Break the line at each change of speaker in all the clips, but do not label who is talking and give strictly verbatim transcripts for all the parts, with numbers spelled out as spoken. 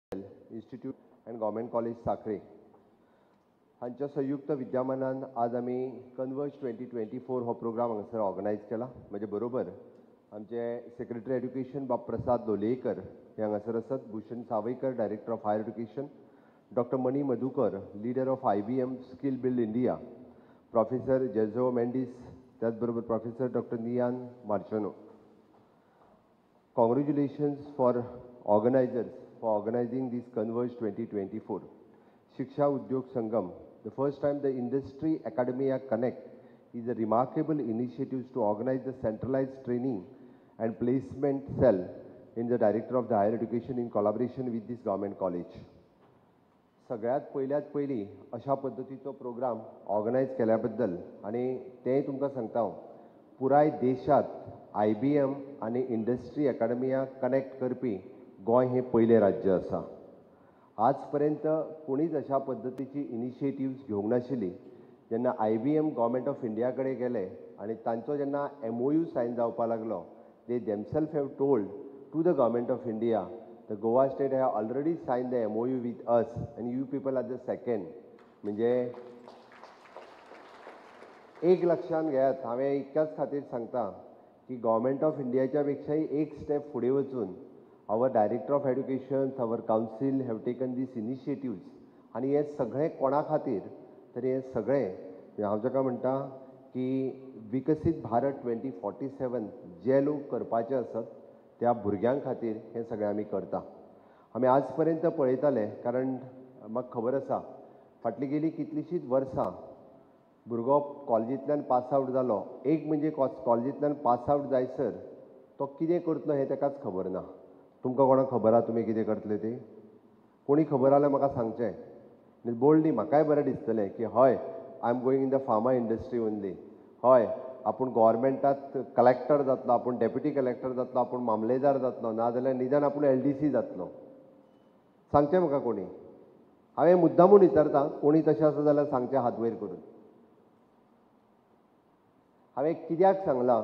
Institute and government college Sakhare हांच्या संयुक्त विद्यमानान आज आम्ही कन्वर्ज ट्वेंटी ट्वेंटी फोर हो प्रोग्राम हांगासर ऑर्गनायज केला. म्हजे बरोबर आमचे सेक्रेटरी एड्युकेशन बाब प्रसाद लोलयेकर हे हांगासर आसात. Bhushan Savaikar director of higher education, doctor Mani Madhukar leader of I B M skill build India, professor Jezo Mendes, त्याचबरोबर प्रोफेसर डॉक्टर नियान मार्चनो. Congratulations for organizers for organizing this Converge twenty twenty-four. Shiksha Udyog Sangam, the first time the Industry Academia Connect is a remarkable initiative to organize the centralized training and placement cell in the Director of the Higher Education in collaboration with this government college. सगळ्यात पहिल्यात पहिली अशा पद्धतीचो programme organise केल्याबद्दल आणि तेय तुमकां सांगता हांव पुराय देशात आय बी एम आनी इंडस्ट्री अकाडेमिया कनेक्ट करपी गोंय हे पयलें राज्य आसा. आज पर्यंत कोणीच अशा पद्धतीची इनिशिएटिव्स घेवंक नाशिल्ली. जेन्ना I B M government of India कडेन गेले आनी तांचो जेन्ना एम ओ यू सायन जावपा लागलो, they themselves have told to the government of India the Goa state have already sign the M O U with us आनी you people are the second. म्हणजे एक लक्षात घेयात, हांवें इतक्याच खातीर सांगता की गव्हर्मेंट ऑफ इंडियाच्या पेक्षाही एक स्टेप फुडें वचून our director of education, our council have taken these initiatives. आनी हे सगळें कोणा खातीर तर हे सगळें हांव जाका म्हणटा की विकसीत Bharat twenty forty seven J लोक करपाचे आसात त्या भुरग्यां खातीर हें सगळें आमी करता. आमी आज पर्यंत पळयताले, कारण म्हाका खबर आसा फाटली गेली कितलींशींच वर्सां भुरगो कॉलेजींतल्यान पास आवट जालो, एक म्हणजे कॉलेजींतल्यान पास आवट जायसर तो कितें करतलो हें ताकाच खबर ना. तुमकां कोणाक खबर आहा तुमी कितें करतले ते? कोणी खबर आल्यार म्हाका सांगचें. बोल्डली म्हाकाय बरें दिसतलें की हय I am going in the pharma industry only. हय आपूण गव्हर्मेंटांत कलेक्टर जातलो, आपूण डेप्युटी कलेक्टर जातलो, आपूण मामलेदार जातलो, नाजाल्यार निदान आपूण एल डी सी जातलो. सांगचें म्हाका कोणी. हांवें मुद्दामून विचारता, कोणी तशें आसा जाल्यार सांगचें हात वयर करून. हांवें कित्याक सांगलां,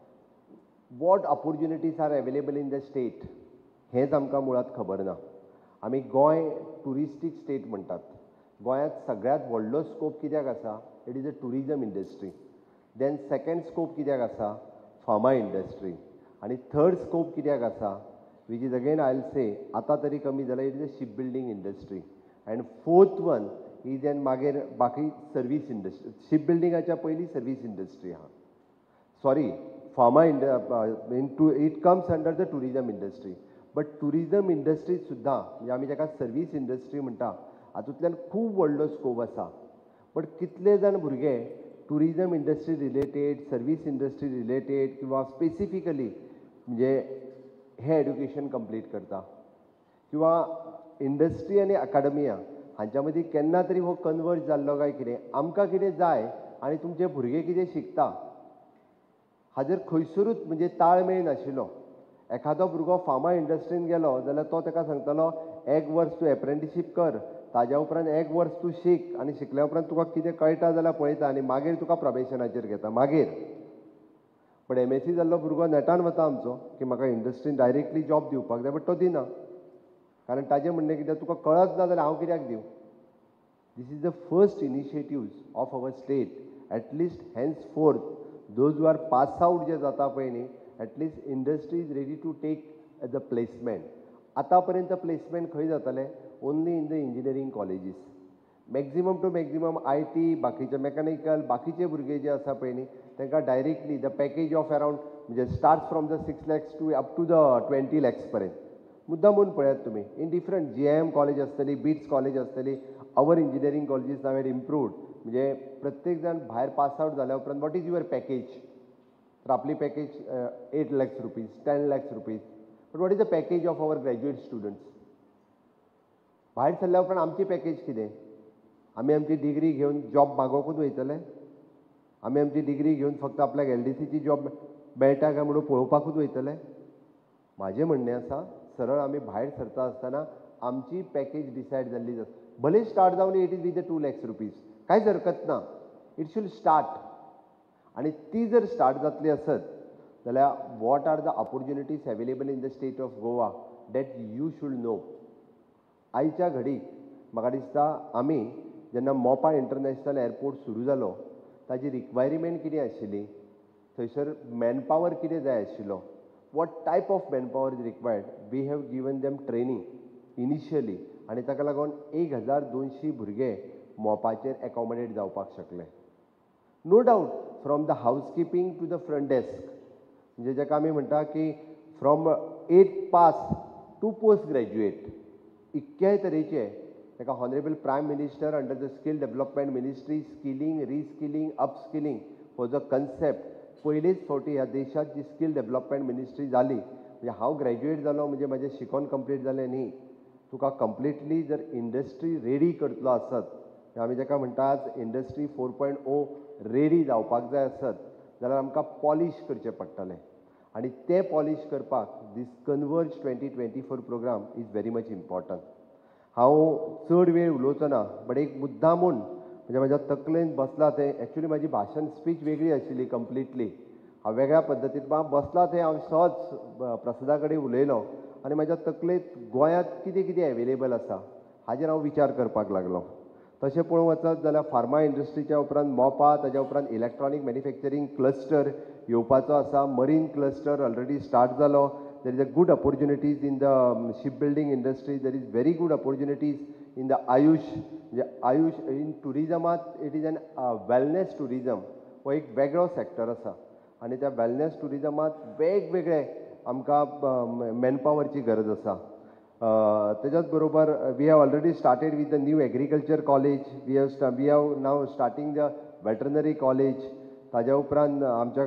what opportunities are available in the state हेंच आमकां मुळात खबर ना. आमी गोंय टुरिस्टीक स्टेट म्हणटात. गोंयांत सगळ्यांत व्हडलो स्कोप कित्याक आसा? It is a tourism industry. Then second scope कित्याक आसा? Pharma industry. आनी थर्ड स्कोप कित्याक आसा? Which is again I will say आतां तरी कमी जाल्यार it is a ship building industry. And fourth one is an मागीर बाकी सर्वीस इंडस्ट्री. शिप बिल्डिंगाच्या पयलीं सर्वीस इंडस्ट्री आहा. Sorry pharma and into it comes under the tourism industry. But tourism इंडस्ट्रीत सुद्दां म्हणजे आमी ताका सर्वीस इंडस्ट्री म्हणटा, हातूंतल्यान खूब व्हडलो स्कोप आसा. बट कितले जाण भुरगे tourism industry related, service industry related किंवा स्पेसिफिकली म्हणजे हें एड्युकेशन कंप्लीट करता? किंवा इंडस्ट्री आनी अकाडेमिया हांच्या मदीं केन्ना तरी हो कन्वर्ज जाल्लो काय कितें? आमकां कितें जाय आनी तुमचे भुरगे कितें शिकता हाजेर खंयसरूच म्हणजे ताळमेळ नाशिल्लो. एखादो भुरगो फार्मा इंडस्ट्रीन गेलो जाल्यार तो ताका सांगतलो एक वर्स तूं एप्रेंटिशीप कर, ताज्या उपरांत एक वर्स तूं शीक आनी शिकल्या उपरांत तुका कितें कळटा जाल्यार पळयता आनी मागीर तुका प्रॉबेशनाचेर घेता मागीर. पण एम एस सी जाल्लो भुरगो नेटान वता आमचो की म्हाका इंडस्ट्रीन डायरेक्टली जॉब दिवपाक जाय, बट तो दिना. कारण ताजें म्हणणें कितें, तुका कळच ना जाल्यार हांव कित्याक दिवं? This is the first initiatives of our state. At least henceforth those who are pass out जे जाता पळय न्ही, at least industry is ready to take as a placement. आतां पर्यंत प्लेसमेंट खंय जातालें? Only in the engineering colleges. Maximum to maximum I T, बाकीचे mechanical, बाकीचे भुरगे जे आसा पळय न्ही तांकां directly the package of around म्हणजे start from the six lakhs to up to the twenty lakhs पर्यंत. मुद्दामून पळयात तुमी in different G M college आसतली, बिट्स कॉलेज आसतली, our engineering colleges now had improved. म्हणजे प्रत्येक जाण भायर पास आवट जाल्या उपरांत वॉट इज युअर पॅकेज? तर आपली package eight lakhs rupees, ten lakhs rupees. But what is the package of our graduate students? भायर सरल्या उपरांत आमची पॅकेज कितें? आमी आमची डिग्री घेवन जॉब मागोवंकूच वयतले? आमी आमची डिग्री घेवन फक्त आपल्याक एल डी सीची जॉब मेळटा काय म्हणून पळोवपाकूच वयतले? म्हाजें म्हणणें आसा, सरळ आमी भायर सरता आसतना आमची पॅकेज डिसायड जाल्ली जाता. भले स्टार्ट जावन it is with the two lakhs rupees, कांयच हरकत ना. It should start. आनी ती जर स्टार्ट जातली आसत जाल्यार what are the opportunities available in the state of Goa that you should know. आयच्या घडीक म्हाका दिसता आमी जेन्ना मोपा इंटरनॅशनल एअरपोर्ट सुरू जालो ताजी रिक्वायरमेंट कितें आशिल्ली, थंयसर मॅनपावर कितें जाय आशिल्लो, what type of manpower is required, we have given them training initially आनी ताका लागून एक हजार दोनशी भुरगे मोपाचेर एकोमोडेट जावपाक शकले. No doubt from the housekeeping to the front desk, म्हणजे जाका आमी म्हणटा की from eight pass to post graduate इतक्याय तरेचे ताका honourable prime minister under the skill development ministry skilling reskilling upskilling for the concept पयलीच फावटी ह्या देशात जी स्कील डेव्हलपमेंट मिनिस्ट्री जाली. म्हणजे हांव ग्रॅज्युएट जालो म्हणजे म्हजें शिकोन कंप्लीट जालें न्ही, तुका कंप्लिटली जर इंडस्ट्री रेडी करतलो आसत, आमी जाका म्हणटात industry four point o ready जावपाक जाय आसत जाल्यार आमकां पॉलिश करचें पडटलें आनी तें पॉलिश करपाक this converge twenty twenty four programme is very much important. हांव चड वेळ उलोवचो ना, बट एक मुद्दामून म्हणजे म्हज्या तकलेंत बसला तें, एक्चुली म्हाजी भाशण स्पीच वेगळी आशिल्ली कंप्लिटली, हांव वेगळ्या पद्दतीन बसला तें हांव सहज प्रसादा कडेन उलयलो आनी म्हाज्या तकलेंत गोंयांत कितें कितें एवेलेबल आसा हाजेर हांव विचार करपाक लागलो. तशें पळोवंक वचत जाल्यार फार्मा इंडस्ट्रीच्या उपरांत मोपा, ताच्या उपरांत इलेक्ट्रॉनीक मॅन्युफॅक्चरींग क्लस्टर येवपाचो आसा, मरीन क्लस्टर ऑलरेडी स्टार्ट जालो. There is a good opportunities in the um, shipbuilding industry. There is very good opportunities in the Ayush. The Ayush in tourism, it is an uh, wellness tourism. हो एक वेगळो sector आसा आनी त्या wellness टुरिजमात वेगवेगळे आमकां मॅनपावरची गरज आसा. तेच्याच बरोबर we have already started with the new agriculture college, we have we have now starting the veterinary college. ताज्या उपरांत आमच्या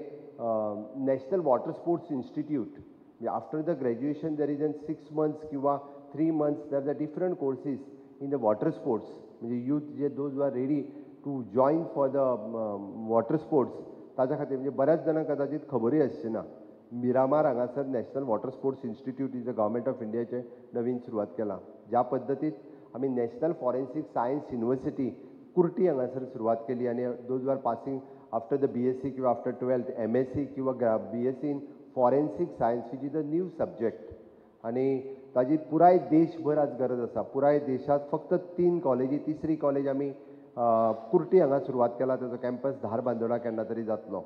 कडेन national water sports institute. After the graduation, there is in six months किंवा three months, there are different courses in the water sports. म्हणजे youth जे those who are ready to join for the um, water sports, ताच्या खातीर म्हणजे बऱ्याच जाणांक कदाचित खबरूय आसची ना. मिरामार हांगासर national water sports institute is the government of इंडियाचे नवीन सुरवात केला. ज्या पद्दतीत आमी national forensic science university Kurti हांगासर सुरवात केली आनी those are passing after the B S C किंवा after twelfth M S C किंवा B S C in forensic science which is a new subject आनी ताजी पुराय देशभर आज गरज आसा. पुराय देशात फक्त तीन कॉलेजी, तिसरी कॉलेज आमी कुर्टी हांगा सुरवात केला, ताजो कॅम्पस धार बांदोडा केन्ना तरी जातलो.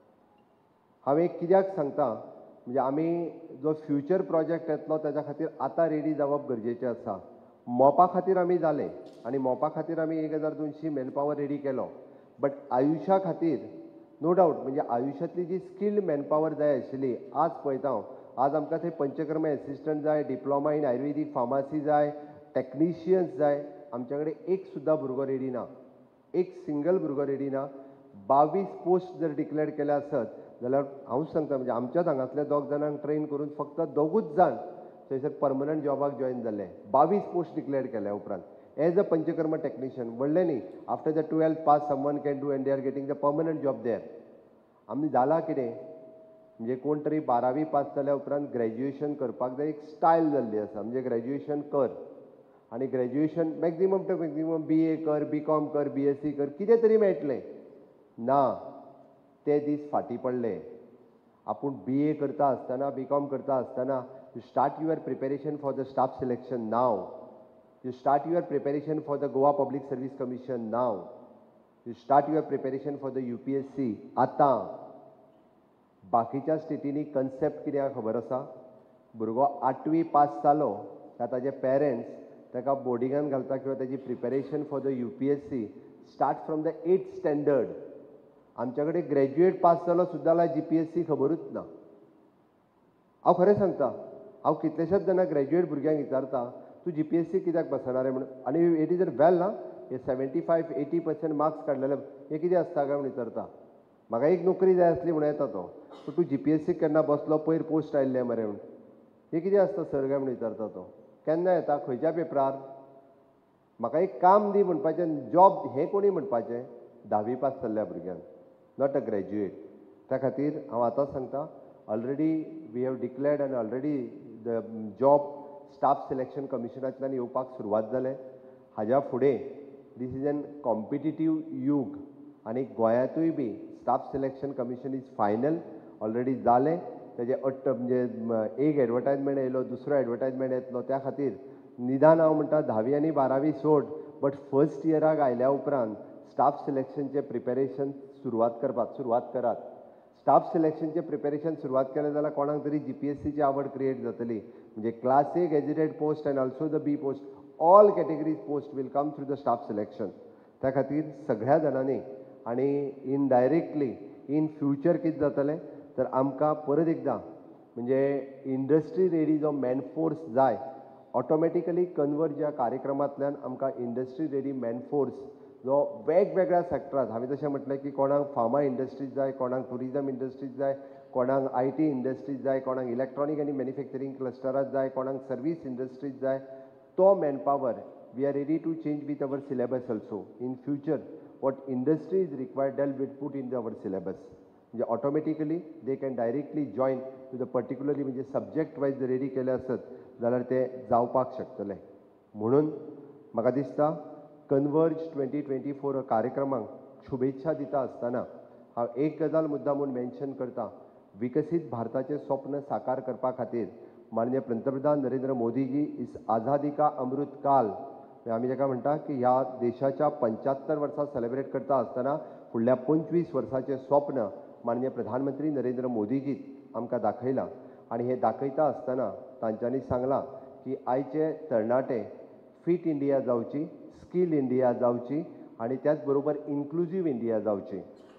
हांव एक कित्याक सांगता म्हणजे आमी जो फ्युचर प्रोजेक्ट येतलो ताच्या खातीर आतां रेडी जावप गरजेचें आसा. मोपा खातीर आमी जाले आनी मोपा खातीर आमी एक हजार दोनशी मॅनपावर रेडी केलो, बट आयुश्या खातीर नो डावट म्हणजे आयुश्यांतली जी स्किल्ड मॅनपावर जाय आशिल्ली आज पळयता हांव, आज आमकां थंय पंचकर्मा एसिस्टंट जाय, डिप्लोमा इन आयुर्वेदीक फार्मासी जाय, टॅक्निशियन्स जाय. आमच्या कडेन एक सुद्दां भुरगो रेडी ना, एक सिंगल भुरगो रेडी ना. बावीस पोस्ट जर डिक्लेअर केले आसत जाल्यार हांव सांगता म्हणजे आमच्याच हांगासल्या दोग जाणांक ट्रेन करून फक्त दोगूच जाण थंयसर परमनंट जॉबाक जॉईन जाल्ले. बावीस पोस्ट डिक्लेअर केल्या उपरांत एज अ पंचकर्मा टॅक्निशियन व्हडलें न्ही. After the twelfth pass someone can do and they are getting the permanent job there. आमी जाला कितें म्हणजे कोण तरी बारावी पास जाल्या उपरांत ग्रॅज्युएशन करपाक जाय एक स्टायल जाल्ली आसा. म्हणजे ग्रॅज्युएशन कर आनी graduation maximum to maximum B A कर, बी कॉम कर, बी एस सी कर, कितें तरी मेळटलें ना. ते दीस फाटीं पडले. आपूण बी ए करता आसतना, बी कॉम करता आसतना you start your preparation for the staff selection नाव. You start your preparation for the Goa public service commission नाव. You start your preparation for the U P S C आतां. बाकीच्या स्टेटींनी कन्सेप्ट कितें खबर आसा? भुरगो आठवी पास जालो काय ताजे पेरंट्स ताका बोर्डिंगान घालता किंवा ताजी preparation for the U P S C start from the eight standard. आमच्या कडेन ग्रॅज्युएट पास जालो सुद्दां जाल्यार जी पी एस सी खबरूच ना. हांव खरें सांगता, हांव कितलेशेच जाणां ग्रॅज्युएट भुरग्यांक विचारता तूं जी पी एस सी कित्याक बसना रे म्हणून, आनी इट इज वेल ना हे seventy five eighty percent marks काडलेले हे कितें आसता काय म्हणून विचारता. म्हाका एक नोकरी जाय आसली म्हणून येता तो, पूण तूं जी पी एस सीक केन्ना बसलो पयर पोस्ट आयिल्ले मरे म्हणून. हे कितें आसता सर काय म्हणून विचारता तो. केन्ना येता खंयच्या पेपरार? म्हाका एक काम दी म्हणपाचें, जॉब हें कोणी म्हणपाचें? धावी पास जाल्ल्या भुरग्यांक, नॉट अ ग्रॅज्युएट. त्या खातीर हांव आतां सांगता ऑलरेडी वी हॅव डिक्लेअर्ड आनी already the job staff selection कमिशनांतल्यान येवपाक सुरवात जालें. हाज्या फुडें दीस इज एन कॉम्पिटिटीव यूग आनी गोंयांतूय बी staff selection commission is final already जालें. तेजे अट्ट म्हणजे एक एडवर्टायजमेंट येयलो, दुसरो एडवर्टायजमेंट येतलो. त्या खातीर निदान हांव म्हणटा धावी आनी बारावी सोड बट फर्स्ट इयराक आयल्या उपरांत स्टाफ सिलेक्शनचे प्रिपेरेशन सुरवात करपाक सुरवात करात. स्टाफ सिलेक्शनचे प्रिपेरेशन सुरवात केलें जाल्यार कोणाक तरी जी पी एस सीची आवड क्रिएट जातली. म्हणजे class A gazetted post and also the B post all categories post will come through the staff selection. त्या खातीर सगळ्या जाणांनी आनी इनडायरेक्टली इन फ्युचर कितें जातलें तर आमकां परत एकदां म्हणजे इंडस्ट्री रेडी जो मॅनफोर्स जाय ऑटोमॅटिकली कन्वर्ट ह्या कार्यक्रमांतल्यान आमकां इंडस्ट्री रेडी मॅनफोर्स जो वेगवेगळ्या सॅक्टरांत हांवें जशें म्हटलें की कोणाक फार्मा इंडस्ट्रीज जाय, कोणाक टुरिजम इंडस्ट्रीज जाय, कोणाक आय टी इंडस्ट्रीज जाय, कोणाक इलेक्ट्रॉनीक आनी मॅन्युफॅक्चरींग क्लस्टरात जाय, कोणाक सर्वीस इंडस्ट्रीज जाय, तो manpower we are ready to change with our syllabus also. In future what industry is required they'll will put in our syllabus. म्हणजे automatically they can directly join to the particularly म्हणजे subject wise ready केले आसत जाल्यार ते जावपाक शकतले. म्हणून म्हाका दिसता कन्वर्ज ट्वेंटी ट्वेंटी फोर कार्यक्रमांक शुभेच्छा दिता आसतना हांव एक गजाल मुद्दामून मेन्शन करता. विकसीत भारताचें स्वप्न साकार करपा खातीर माननीय पंतप्रधान नरेंद्र मोदीजी इस आझादी का अमृत काल आमी जाका म्हणटा की ह्या देशाच्या पंच्यात्तर वर्सां सेलेब्रेट करता आसतना फुडल्या पंचवीस वर्सांचें स्वप्न माननीय प्रधानमंत्री नरेंद्र मोदीजी आमकां दाखयलां. आनी हें दाखयता आसतना तांच्यांनी सांगलां की आयचे तरणाटे फीट इंडिया जावची, स्कील इंडिया जावची आनी त्याच बरोबर इन्क्लुजीव इंडिया जावची.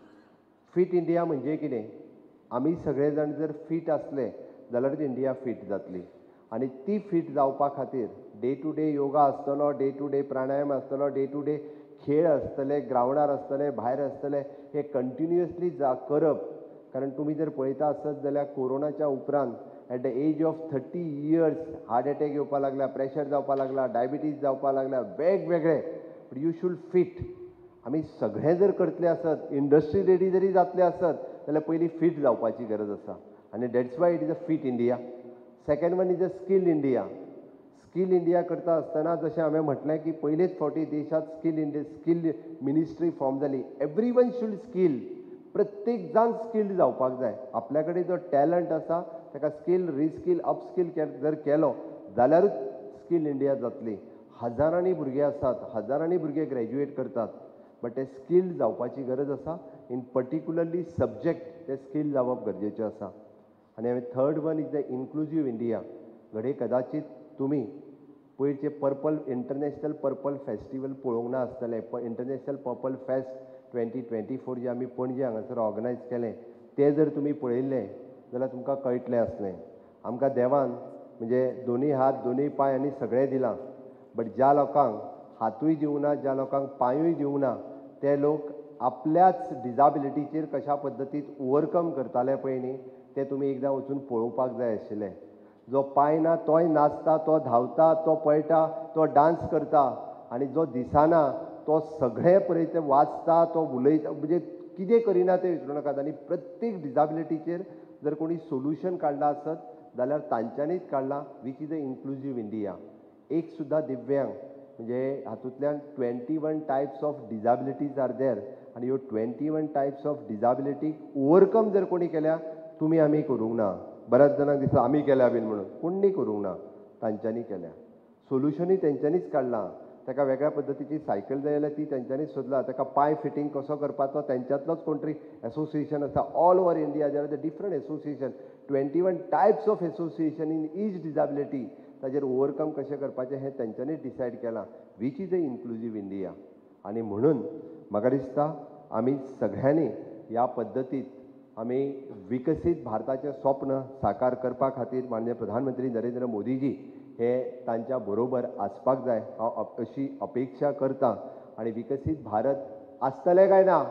फीट इंडिया म्हणजे कितें? आमी सगळे जाण जर फीट आसले जाल्यारच इंडिया फीट जातली. आनी ती फीट जावपा खातीर डे टू डे योगा आसतलो, डे टू डे प्राणायाम आसतलो, डे टू डे खेळ आसतले, ग्रावंडार आसतले, भायर आसतले, हे कंटिन्युअसली जा करप. कारण तुमी जर पळयता आसत जाल्यार कोरोनाच्या उपरांत at the age of thirty years heart attack येवपा लागला, प्रेशर जावपा लागला, डायबिटीज जावपा लागला, वेगवेगळे. But you should fit. आमी सगळें जर करतले आसत, इंडस्ट्री रेडी जरी जातले आसत जाल्यार पयलीं फीट जावपाची गरज आसा. आनी that's why it is a fit India. Second one is a skill India. Skill India करता आसतना जशें हांवें म्हटलें की पयलेच फावटी देशांत skill India skill ministry form जाली. Everyone should skill. प्रत्येक जाण स्किल्ड जावपाक जाय. आपल्या कडेन जो टॅलंट आसा ताका स्कील रिस्कील अपस्कील जर केलो जाल्यारूच स्कील इंडिया जातली. हजारांनी भुरगे आसात, हजारांनी भुरगे ग्रॅज्युएट करतात, बट ते स्कील जावपाची गरज आसा. इन पर्टिक्युलरली सब्जेक्ट ते स्कील जावप गरजेचें आसा. आनी हांवें third one is the inclusive India. घडये कदाचित तुमी पयरचे पर्पल इंटरनॅशनल पर्पल फेस्टिवल पळोवंक ना आसतलें. International purple fest twenty twenty four जे आमी पणजे हांगासर ऑर्गनायज केलें तें जर तुमी पळयल्लें जाल्यार तुमकां कळटलें आसलें. आमकां देवान म्हणजे दोनूय हात, दोनूय पांय आनी सगळें दिलां. बट ज्या लोकांक हातूय दिवं ना, ज्या लोकांक पांयूय दिवं ना, ते लोक आपल्याच डिजाबिलिटीचेर कशा पद्दतीन ओवरकम करताले पळय न्ही, तें तुमी एकदां वचून पळोवपाक जाय आशिल्लें. जो पांय ना तोय नाचता, तो धांवता, तो पळटा, तो डान्स करता. आनी जो दिसना तो सगळें पळय तें वाचता, तो उलयता, म्हणजे कितें करिना तें विचारूं नाकात. आनी प्रत्येक डिजाबिलिटीचेर जर कोणी सोल्युशन काडलां आसत जाल्यार तांच्यांनीच काडलां, which is a inclusive India. एक सुद्दां दिव्यांग म्हणजे हातूंतल्यान twenty one types of disabilities are there. आनी ह्यो ट्वेंटी वन टायप्स ऑफ डिजाबिलिटीक ओवरकम जर कोणी केल्या तुमी आमी करूंक ना. बऱ्याच जाणांक दिसता आमी केल्या बीन म्हणून, कोणी करूंक ना, तांच्यांनी केल्या. सोल्युशनूय तेंच्यांनीच काडलां. ताका वेगळ्या पद्दतीची सायकल जाय जाल्यार ती तेंच्यांनीच सोदला. ताका पांय फिटींग कसो करपाचो तेंच्यांतलोच कोण तरी एसोसिएशन आसा. All over India there are the different association, twenty one types of association in each disability. ताजेर ओवरकम कशें करपाचें हें तेंच्यांनीच डिसायड केलां. Which is a inclusive India. आनी म्हणून म्हाका दिसता आमी सगळ्यांनी ह्या पद्दतीत आमी विकसीत भारताचें स्वप्न साकार करपा खातीर माननीय प्रधानमंत्री नरेंद्र मोदीजी हे तांच्या बरोबर आसपाक जाय हांव अशी अपेक्षा करतां. आनी विकसीत भारत आसतलें काय ना?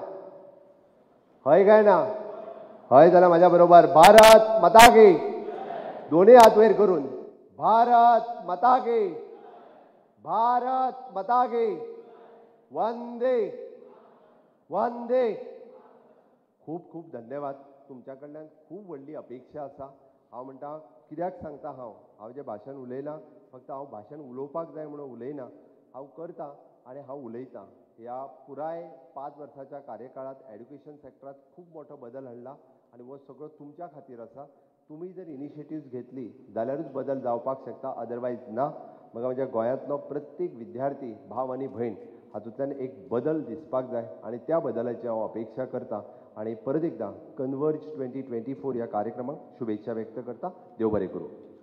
हय काय ना? हय जाल्यार म्हाज्या बरोबर भारत माता की. दोनूय हात वयर करून भारत माता की, भारत माता की, वंदे वंदे. खूब खूब धन्यवाद. तुमच्या कडल्यान खूब व्हडली अपेक्षा आसा. हांव म्हणटा कित्याक सांगता हांव हांव जें भाशण उलयलां फक्त हांव भाशण उलोवपाक जाय म्हणून उलयना. हांव करतां आनी हांव उलयतां. ह्या पुराय पांच वर्साच्या कार्यकाळांत एड्युकेशन सॅक्टरांत खूब मोठो बदल हाडला आनी हो सगळो तुमच्या खातीर आसा. तुमी जर इनिशिएटिव्ज घेतली जाल्यारूच बदल जावपाक शकता, अदरवायज ना. म्हाका म्हज्या गोंयांतलो प्रत्येक विद्यार्थी भाव आनी भयण हातूंतल्यान एक बदल दिसपाक जाय आनी त्या बदलाची हांव अपेक्षा करतां आनी परत एकदां कन्वर्ज ट्वेंटी ट्वेंटी फोर ह्या कार्यक्रमाक शुभेच्छा व्यक्त करतां. देव बरें करूं.